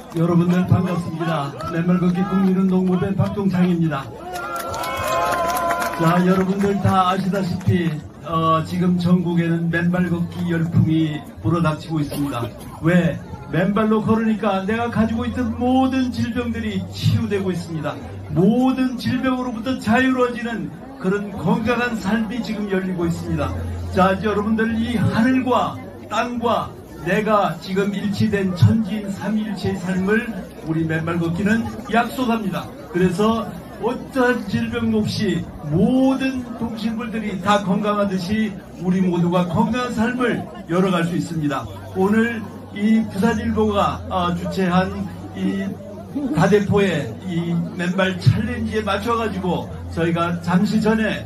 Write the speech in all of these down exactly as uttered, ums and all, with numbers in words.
여러분들 반갑습니다. 맨발걷기 국민운동무대 박종창입니다. 자, 여러분들 다 아시다시피 어, 지금 전국에는 맨발걷기 열풍이 불어닥치고 있습니다. 왜? 맨발로 걸으니까 내가 가지고 있던 모든 질병들이 치유되고 있습니다. 모든 질병으로부터 자유로워지는 그런 건강한 삶이 지금 열리고 있습니다. 자, 여러분들 이 하늘과 땅과 내가 지금 일치된 천지인 삼위일체의 삶을 우리 맨발걷기는 약속합니다. 그래서 어떠한 질병 없이 모든 동식물들이 다 건강하듯이 우리 모두가 건강한 삶을 열어갈 수 있습니다. 오늘 이 부산일보가 주최한 이 다대포의 이 맨발 챌린지에 맞춰가지고 저희가 잠시 전에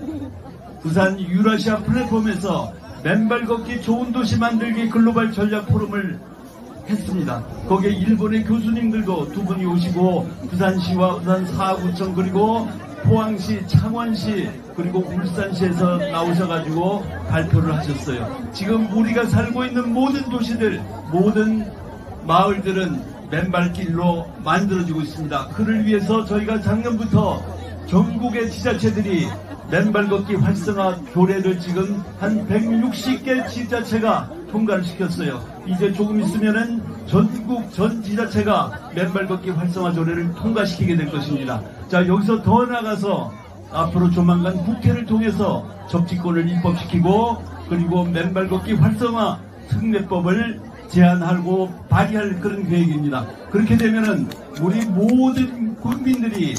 부산 유라시아 플랫폼에서 맨발 걷기 좋은 도시 만들기 글로벌 전략 포럼을 했습니다. 거기에 일본의 교수님들도 두 분이 오시고 부산시와 부산 사구청 그리고 포항시, 창원시 그리고 울산시에서 나오셔가지고 발표를 하셨어요. 지금 우리가 살고 있는 모든 도시들, 모든 마을들은 맨발길로 만들어지고 있습니다. 그를 위해서 저희가 작년부터 전국의 지자체들이 맨발걷기 활성화 조례를 지금 한 백육십 개 지자체가 통과를 시켰어요. 이제 조금 있으면은 전국 전 지자체가 맨발걷기 활성화 조례를 통과시키게 될 것입니다. 자, 여기서 더 나아가서 앞으로 조만간 국회를 통해서 접지권을 입법시키고 그리고 맨발걷기 활성화 특례법을 제안하고 발의할 그런 계획입니다. 그렇게 되면은 우리 모든 국민들이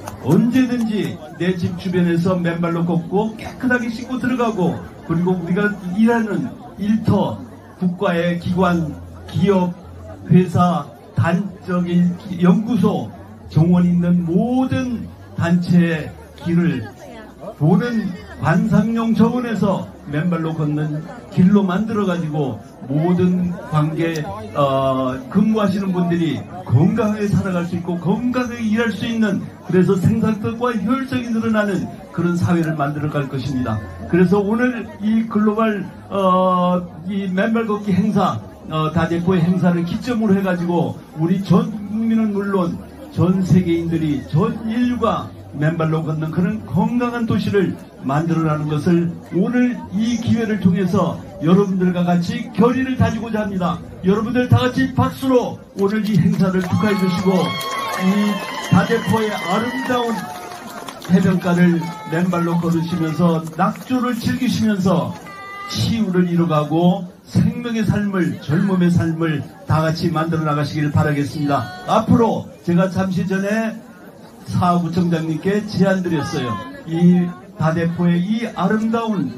언제든지 내 집 주변에서 맨발로 걷고 깨끗하게 씻고 들어가고 그리고 우리가 일하는 일터, 국가의 기관, 기업, 회사, 단적인 연구소, 정원 있는 모든 단체의 길을 보는 관상용 정원에서 맨발로 걷는 길로 만들어가지고 모든 관계 어, 근무하시는 분들이 건강하게 살아갈 수 있고 건강하게 일할 수 있는 그래서 생산성과 효율성이 늘어나는 그런 사회를 만들어갈 것입니다. 그래서 오늘 이 글로벌 어, 이 맨발 걷기 행사 어, 다대포의 행사를 기점으로 해가지고 우리 전 국민은 물론 전 세계인들이 전 인류가 맨발로 걷는 그런 건강한 도시를 만들어가는 것을 오늘 이 기회를 통해서 여러분들과 같이 결의를 다지고자 합니다. 여러분들 다 같이 박수로 오늘 이 행사를 축하해 주시고 이 다대포의 아름다운 해변가를 맨발로 걸으시면서 낙조를 즐기시면서 치유를 이뤄가고 생명의 삶을 젊음의 삶을 다 같이 만들어 나가시길 바라겠습니다. 앞으로 제가 잠시 전에 사구청장님께 제안드렸어요. 이 다대포의 이 아름다운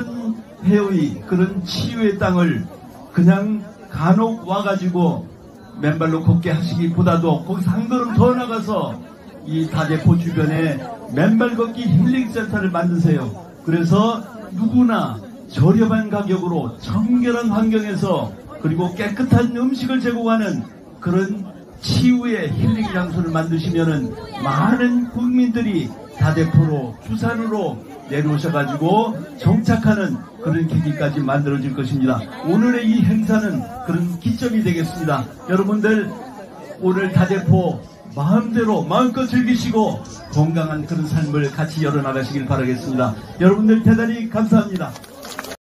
천혜의 그런 치유의 땅을 그냥 간혹 와가지고 맨발로 걷게 하시기보다도 거기서 한 걸음 더 나가서 이 다대포 주변에 맨발 걷기 힐링센터를 만드세요. 그래서 누구나 저렴한 가격으로 청결한 환경에서 그리고 깨끗한 음식을 제공하는 그런 치유의 힐링 장소를 만드시면은 많은 국민들이 다대포로 부산으로 내려오셔가지고 정착하는 그런 계기까지 만들어질 것입니다. 오늘의 이 행사는 그런 기점이 되겠습니다. 여러분들 오늘 다대포 마음대로 마음껏 즐기시고 건강한 그런 삶을 같이 열어나가시길 바라겠습니다. 여러분들 대단히 감사합니다.